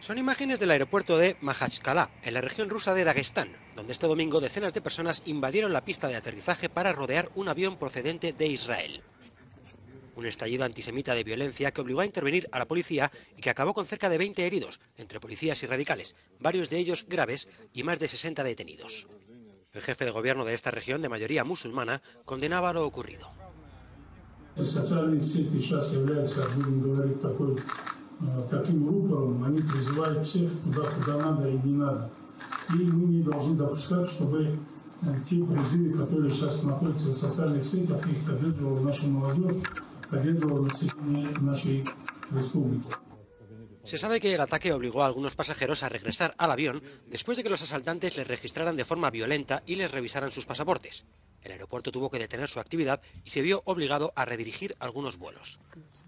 Son imágenes del aeropuerto de Makhachkala, en la región rusa de Daguestán, donde este domingo decenas de personas invadieron la pista de aterrizaje para rodear un avión procedente de Israel. Un estallido antisemita de violencia que obligó a intervenir a la policía y que acabó con cerca de 20 heridos, entre policías y radicales, varios de ellos graves y más de 60 detenidos. El jefe de gobierno de esta región de mayoría musulmana condenaba lo ocurrido. Таким рупором они призывают всех туда, куда надо и не надо. И мы не должны допускать, чтобы те призывы, которые сейчас находятся в социальных сетях, их поддерживала наша молодежь, поддерживала население нашей республики. Se sabe que el ataque obligó a algunos pasajeros a regresar al avión después de que los asaltantes les registraran de forma violenta y les revisaran sus pasaportes. El aeropuerto tuvo que detener su actividad y se vio obligado a redirigir algunos vuelos.